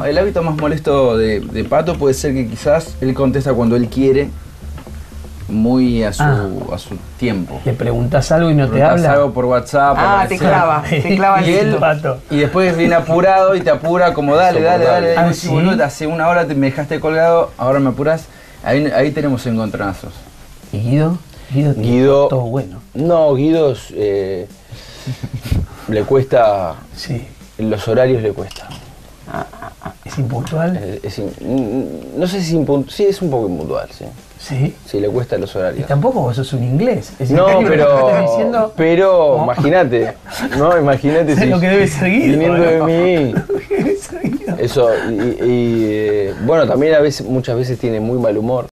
el hábito más molesto de Pato puede ser que quizás él contesta cuando él quiere, muy a su tiempo. Le preguntás algo y no te Preguntás habla. algo por WhatsApp. Te clava Y el él, Pato. y después viene apurado y te apura como dale. Y vos decís, boludo, hace una hora me dejaste colgado, ahora me apuras. Ahí tenemos encontronazos. ¿Y Guido? Guido, todo bueno. No, Guido le cuesta, Sí. en los horarios le cuesta. ¿Es impuntual? No sé si sí, es un poco impuntual, sí. Sí. Sí, le cuesta los Y horarios. tampoco vos sos un inglés. Es No, increíble lo que estás diciendo. pero No. imagínate, ¿no? Imagínate ¿Sabes si lo que debe ser Guido? viniendo de mí. Lo que debe ser Guido. Eso, bueno, también muchas veces tiene muy mal humor.